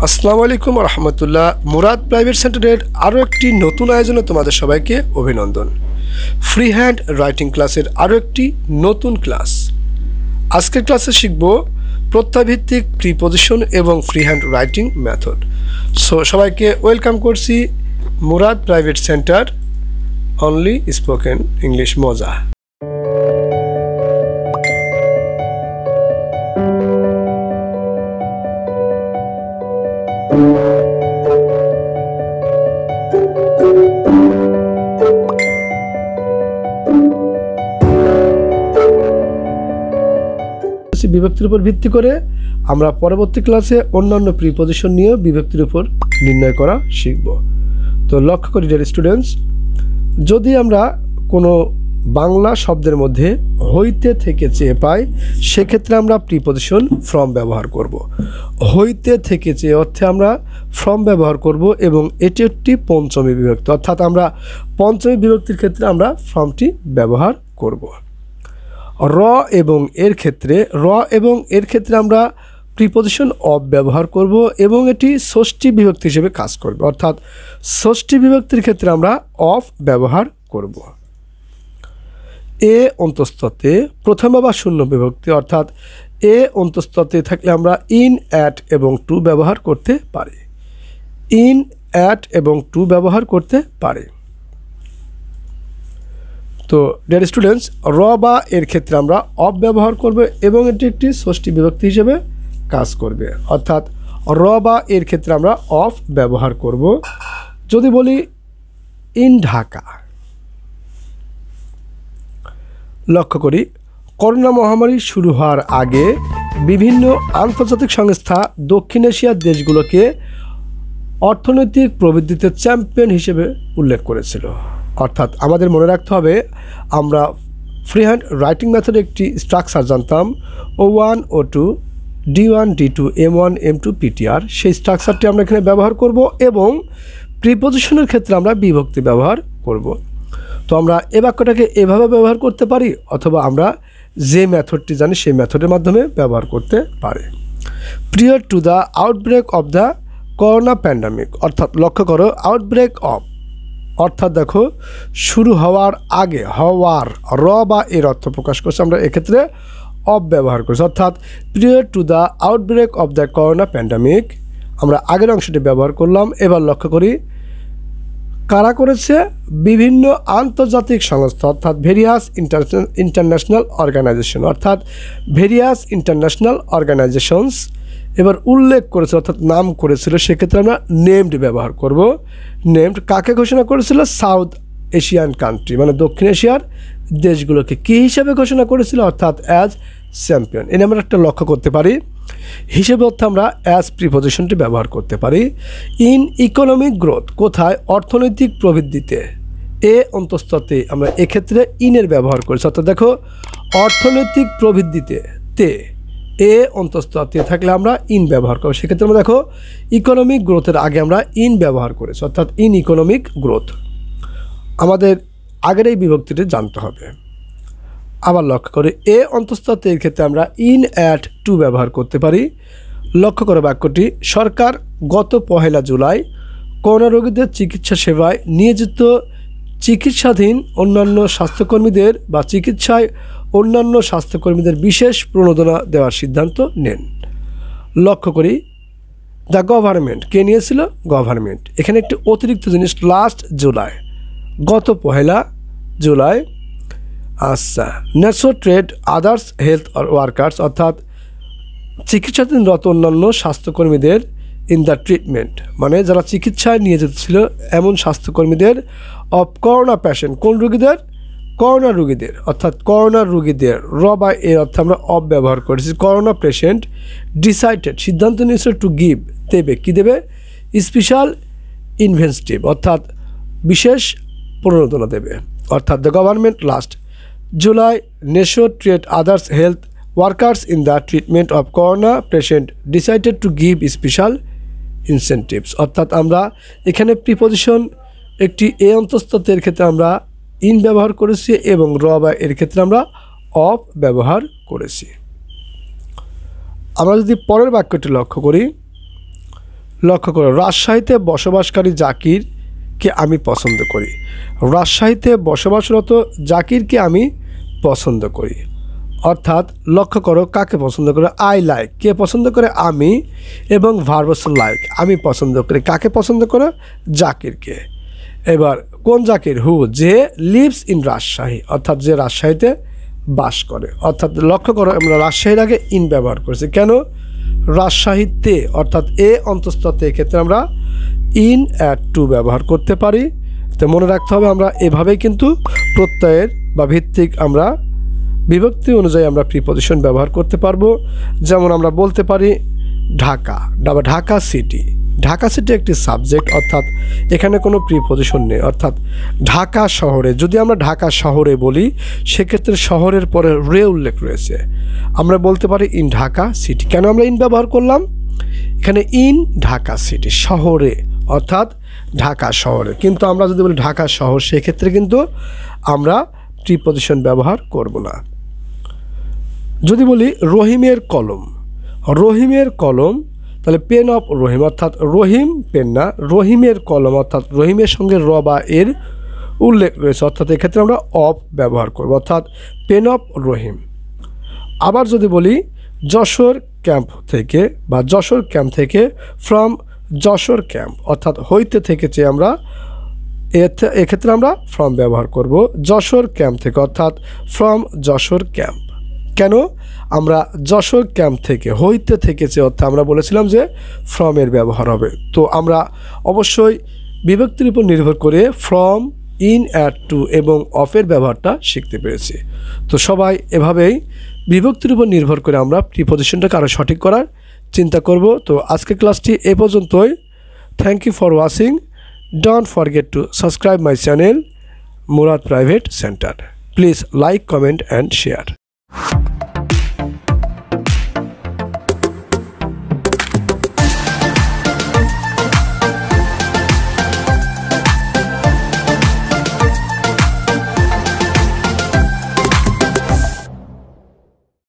আসসালামু আলাইকুম রহমতুল্লাহ। মুরাদ প্রাইভেট সেন্টারের আরও একটি নতুন আয়োজনে তোমাদের সবাইকে অভিনন্দন। ফ্রি হ্যান্ড রাইটিং ক্লাসের আরও একটি নতুন ক্লাস। আজকের ক্লাসে শিখব প্রত্যয়ভিত্তিক প্রিপজিশন এবং free hand writing method. So সবাইকে ওয়েলকাম করছি Murad private centre only spoken English মোজা। বিভক্তির উপর ভিত্তি করে আমরা পরবর্তী ক্লাসে অন্যান্য প্রিপজিশন নিয়ে বিভক্তির উপর নির্ণয় করা শিখব। তো লক্ষ্য করি ডিয়ার স্টুডেন্টস, যদি আমরা কোনো বাংলা শব্দের মধ্যে হইতে থেকে চেয়ে পাই, সেক্ষেত্রে আমরা প্রিপজিশন ফ্রম ব্যবহার করব। হইতে থেকে চেয়ে অর্থে আমরা ফ্রম ব্যবহার করব এবং এটি একটি পঞ্চমী বিভক্তি, অর্থাৎ আমরা পঞ্চমী বিভক্তির ক্ষেত্রে আমরা ফ্রমটি ব্যবহার করব। র এবং এর ক্ষেত্রে আমরা প্রিপজিশন অফ ব্যবহার করব এবং এটি ষষ্ঠী বিভক্তি হিসেবে কাজ করবে, অর্থাৎ ষষ্ঠী বিভক্তির ক্ষেত্রে আমরা অফ ব্যবহার করব। এ অন্তঃস্থতে প্রথম বা শূন্য বিভক্তি, অর্থাৎ এ অন্তঃস্থতে থাকলে আমরা ইন, অ্যাট এবং টু ব্যবহার করতে পারি। ইন, অ্যাট এবং টু ব্যবহার করতে পারি। তো ডিয়ার স্টুডেন্টস, র বা এর ক্ষেত্রে আমরা অফ ব্যবহার করব এবং এটি একটি ষষ্ঠী বিভক্তি হিসেবে কাজ করবে, অর্থাৎ র বা এর ক্ষেত্রে আমরা অফ ব্যবহার করব। যদি বলি ইন ঢাকা, লক্ষ্য করি করোনা মহামারী শুরু হওয়ার আগে বিভিন্ন আন্তর্জাতিক সংস্থা দক্ষিণ এশিয়ার দেশগুলোকে অর্থনৈতিক প্রবৃদ্ধিতে চ্যাম্পিয়ন হিসেবে উল্লেখ করেছিল। অর্থাৎ আমাদের মনে রাখতে হবে, আমরা ফ্রি হ্যান্ড রাইটিং মেথডে একটি স্ট্রাকচার জানতাম O1 O2 D1 D2 M1 M2 PTR। সেই স্ট্রাকচারটি আমরা এখানে ব্যবহার করব এবং প্রিপজিশনের ক্ষেত্রে আমরা বিভক্তি ব্যবহার করব। তো আমরা এ বাক্যটাকে এভাবে ব্যবহার করতে পারি, অথবা আমরা যে মেথডটি জানি সেই মেথডের মাধ্যমে ব্যবহার করতে পারি। Prior to the outbreak of the corona pandemic, অর্থাৎ লক্ষ্য করো আউটব্রেক অফ, অর্থাৎ দেখো শুরু হওয়ার আগে, হওয়ার র বা এর অর্থ প্রকাশ করছে, আমরা এক্ষেত্রে অফ ব্যবহার করছি, অর্থাৎ prior to the outbreak of the corona pandemic আমরা আগের অংশটি ব্যবহার করলাম। এবার লক্ষ্য করি কারা করেছে, বিভিন্ন আন্তর্জাতিক সংস্থা, অর্থাৎ ভেরিয়াস ইন্টারন্যাশনাল অর্গানাইজেশন, অর্থাৎ ভেরিয়াস ইন্টারন্যাশনাল অর্গানাইজেশনস এবার উল্লেখ করেছে, অর্থাৎ নাম করেছিল, সেক্ষেত্রে আমরা নেমড ব্যবহার করব। নেমড কাকে ঘোষণা করেছিল, সাউথ এশিয়ান কান্ট্রি, মানে দক্ষিণ এশিয়ার দেশগুলোকে কী হিসেবে ঘোষণা করেছিল, অর্থাৎ অ্যাজ চ্যাম্পিয়ন। এনে আমরা একটা লক্ষ্য করতে পারি, হিসেবে অর্থে আমরা অ্যাজ প্রিপজিশনটি ব্যবহার করতে পারি। ইন ইকোনমিক গ্রোথ, কোথায়, অর্থনৈতিক প্রবৃদ্ধিতে। এ অন্তঃস্থতে আমরা এক্ষেত্রে ইনের ব্যবহার করেছি, অর্থাৎ দেখো অর্থনৈতিক প্রবৃদ্ধিতে তে এ অন্তঃস্থতে থাকলে আমরা ইন ব্যবহার করব। সেক্ষেত্রে আমরা দেখো ইকোনমিক গ্রোথের আগে আমরা ইন ব্যবহার করেছি, অর্থাৎ ইন ইকোনমিক গ্রোথ। আমাদের আগের এই বিভক্তিটি জানতে হবে। আবার লক্ষ্য করে এ অন্তঃস্থতে এর ক্ষেত্রে আমরা ইন, অ্যাট, টু ব্যবহার করতে পারি। লক্ষ্য করে বাক্যটি, সরকার গত 1 জুলাই করোনা রোগীদের চিকিৎসা সেবায় নিয়োজিত চিকিৎসাধীন অন্যান্য স্বাস্থ্যকর্মীদের বা চিকিৎসায় অন্যান্য স্বাস্থ্যকর্মীদের বিশেষ প্রণোদনা দেওয়ার সিদ্ধান্ত নেন। লক্ষ্য করি দ্য গভর্নমেন্ট, কে নিয়েছিল, গভর্নমেন্ট। এখানে একটি অতিরিক্ত জিনিস, লাস্ট জুলাই, গত 1 জুলাই। আচ্ছা, নেটসো ট্রেড আদার্স হেলথ ওয়ার্কার্স, অর্থাৎ চিকিৎসাধীনরত অন্যান্য স্বাস্থ্যকর্মীদের ইন দ্য ট্রিটমেন্ট, মানে যারা চিকিৎসায় নিয়োজিত ছিল এমন স্বাস্থ্যকর্মীদের অফ করোনা পেশেন্ট, কোন রোগীদের, করোনা রোগীদের, অর্থাৎ করোনা রোগীদের র বা এর অর্থে আমরা অফ ব্যবহার করেছি। করোনা পেশেন্ট ডিসাইডেড, সিদ্ধান্ত নিয়েছিল, টু গিভ, দেবে, কী দেবে, স্পেশাল ইনভেন্টিভ, অর্থাৎ বিশেষ প্রণোদনা দেবে। অর্থাৎ দ্য গভর্নমেন্ট লাস্ট জুলাই নেশো trade others health workers in the treatment of corona patient decided to give special incentives, অর্থাৎ আমরা এখানে প্রিপজিশন একটি এ অন্তঃস্থতের ক্ষেত্রে আমরা ইন ব্যবহার করেছি এবং র বা এর ক্ষেত্রে আমরা অফ ব্যবহার করেছি। আমরা যদি পরের বাক্যটি লক্ষ্য করি, লক্ষ্য করো, রাজশাহীতে বসবাসকারী জাকিরকে আমি পছন্দ করি। রাজশাহীতে বসবাসরত জাকিরকে আমি পছন্দ করি। অর্থাৎ লক্ষ্য করো, কাকে পছন্দ করে? আই লাইক, কে পছন্দ করে? আমি। এবং ভার্ব হচ্ছে লাইক, আমি পছন্দ করি। কাকে পছন্দ করে? জাকিরকে। এবার কোন জাকির? হু, যে লিভস ইন রাজশাহী, অর্থাৎ যে রাজশাহীতে বাস করে। অর্থাৎ লক্ষ্য করো, আমরা রাজশাহীর আগে ইন ব্যবহার করেছি। কেন? রাজশাহীতে, অর্থাৎ এ অন্তঃস্থতে, এক্ষেত্রে আমরা ইন অ্যাট টু ব্যবহার করতে পারি। তো মনে রাখতে হবে, আমরা এভাবেই কিন্তু প্রত্যয়ের বা ভিত্তিক আমরা বিভক্তি অনুযায়ী আমরা প্রিপজিশন ব্যবহার করতে পারবো। যেমন আমরা বলতে পারি ঢাকা বা ঢাকা সিটি। ঢাকা সিটি একটি সাবজেক্ট, অর্থাৎ এখানে কোনো প্রিপজিশন নেই। অর্থাৎ ঢাকা শহরে, যদি আমরা ঢাকা শহরে বলি সেক্ষেত্রে শহরের পরে রে উল্লেখ রয়েছে। আমরা বলতে পারি ইন ঢাকা সিটি। কেন আমরা ইন ব্যবহার করলাম? এখানে ইন ঢাকা সিটি, শহরে, অর্থাৎ ঢাকা শহরে। কিন্তু আমরা যদি বলি ঢাকা শহর, সেক্ষেত্রে কিন্তু আমরা প্রিপজিশন ব্যবহার করব না। যদি বলি রহিমের কলম, রহিমের কলম, তাহলে পেন অফ রহিম, অর্থাৎ রহিম পেন না, রহিমের কলম, অর্থাৎ রহিমের সঙ্গে র বা এর উল্লেখ রয়েছে, অর্থাৎ এক্ষেত্রে আমরা অফ ব্যবহার করব, অর্থাৎ পেন অফ রহিম। আবার যদি বলি যশোর ক্যাম্প থেকে বা যশোর ক্যাম্প থেকে, ফ্রম যশোর ক্যাম্প, অর্থাৎ হইতে থেকে চেয়ে আমরা এক্ষেত্রে আমরা ফ্রম ব্যবহার করব। যশোর ক্যাম্প থেকে, অর্থাৎ ফ্রম যশোর ক্যাম্প। কেন? আমরা যশোর ক্যাম্প থেকে, হইতে থেকেছে, অর্থাৎ আমরা বলেছিলাম যে ফ্রমের ব্যবহার হবে। তো আমরা অবশ্যই বিভক্তির উপর নির্ভর করে ফ্রম, ইন, অ্যাট, টু এবং অফের ব্যবহারটা শিখতে পেরেছি। তো সবাই এভাবেই বিভক্তির উপর নির্ভর করে আমরা প্রিপজিশনটাকে আরও সঠিক করার চিন্তা করব। তো আজকের ক্লাসটি এ পর্যন্তই। Thank you for watching. Don't forget to subscribe my channel Murad Private Center. Please like, comment and share.